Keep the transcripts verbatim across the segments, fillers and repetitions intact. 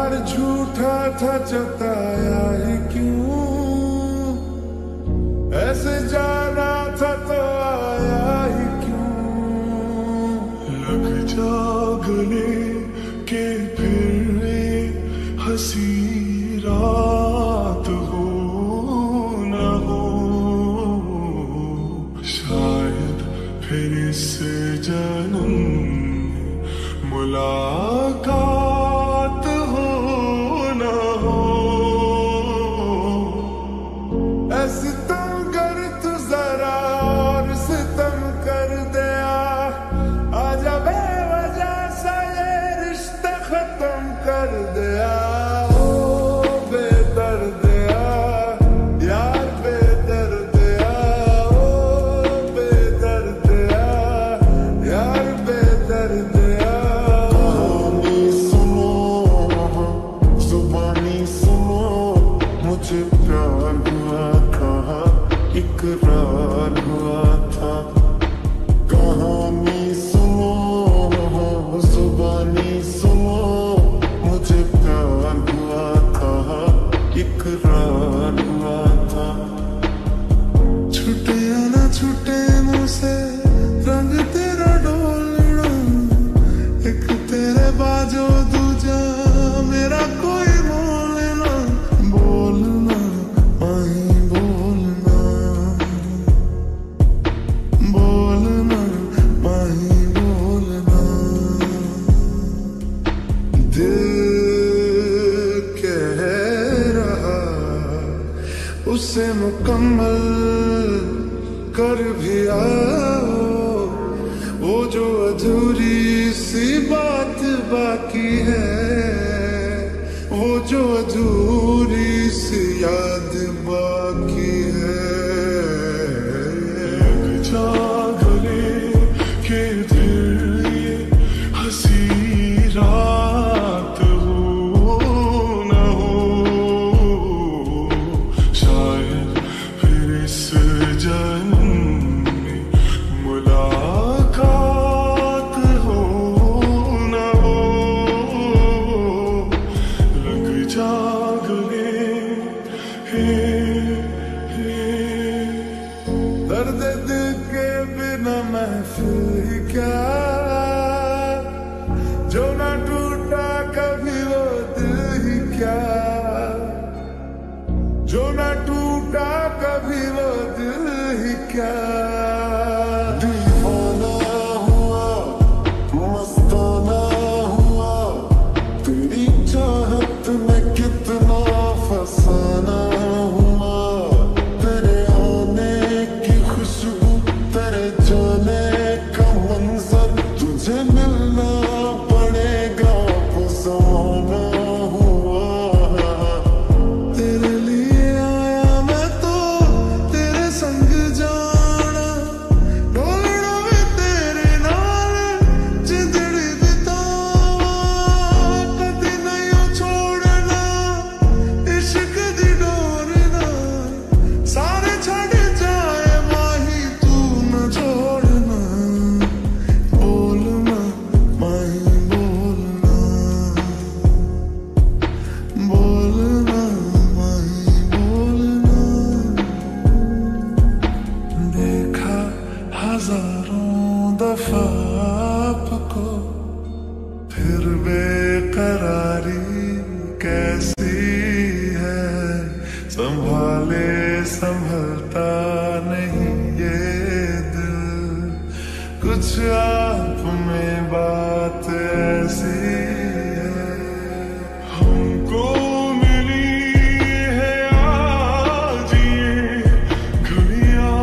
प्यार झूठा था जताया ही क्यों, ऐसे जाना था तो आया ही क्यों। लग जा गले के फिर हंसी रात हो न हो, शायद फिर इस जन्म मुलाकात हो न हो। ऐसे तुम कर तू जरा और सितम कर दिया, आजा बेवजह सा ये रिश्ता खत्म कर दिया। ओ बेदर्दिया यार बेदर्दिया, ओ बेदर्दिया यार बेदर्दिया। मुझे प्यार हुआ था, इकरार हुआ था। कहानी सुनो, जुबानी सुनो, मुझे प्यार हुआ था, इकरार हुआ था। छूटे या ना छूटे मुझसे रंग तेरा डोलना, एक तेरे बाजो दूजा मेरा कोई बोलना। बोलना आई बोलना, बोलना आई बोलना। दिल कह रहा उसे मुकम्मल कर भी आओ, वो जो अधूरी सी बात बाकी है, वो जो अधूरी सी याद बाकी है। लग जा गले के दिल ये हंसी रात हो न हो, शायद फिर इस जन्म में मुलाकात हो न हो। लग जा गले हे हे, दर्द दिल के बिना महफिल ही क्या, जो ना टूटा कभी वो दिल ही क्या, जो ना टूटा कभी वो दिल ही क्या। दीवाना हुआ मस्ताना हुआ, तेरी चाहत में कितना फसाना हुआ। तेरे आने की खुशबू, तेरे जाने का मंजर, तुझे मिलना पड़ेगा फसाना हुआ। तेरे लिए आया मैं तो तेरे संग जाना, डोलना भी तेरे नाल जिंदड़ी बितावा। कदी नहीं छोड़ना इश्क दी डोरना, सारे छड़ जाए माही तू न छोड़ना। बोलना माही बोलना, बोलना माही बोलना। देखा हजारों दफा आपको, फिर बेकरारी कैसी है। संभाले संभलता नहीं ये दिल, कुछ आप में बात ऐसी है। हमको मिली है आज ये घड़ियां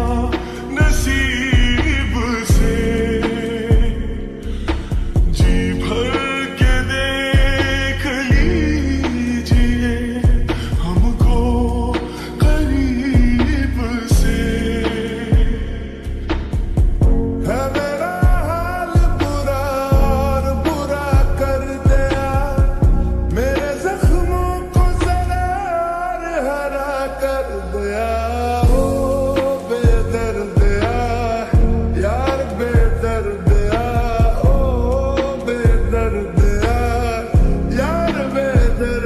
नसीब से, जी भर के देख लीजिए हमको करीब से। है मेरा हाल बुरा और बुरा कर दिया, मेरे जख्मों को जरा और हरा कर दिया। ओ बेदर्दिया यार बेदर्दिया, ओ बेदर्दिया यार बेदर्दिया।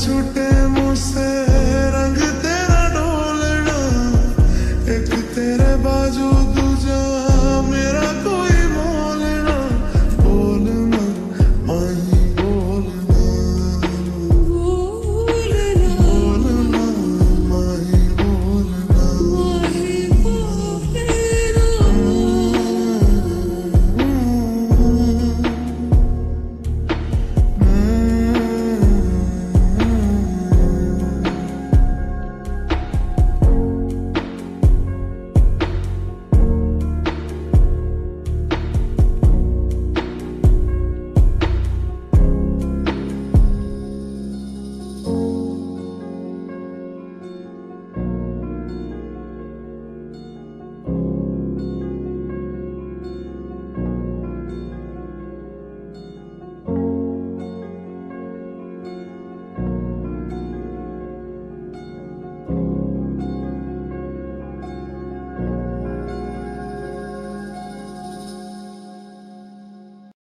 छूटे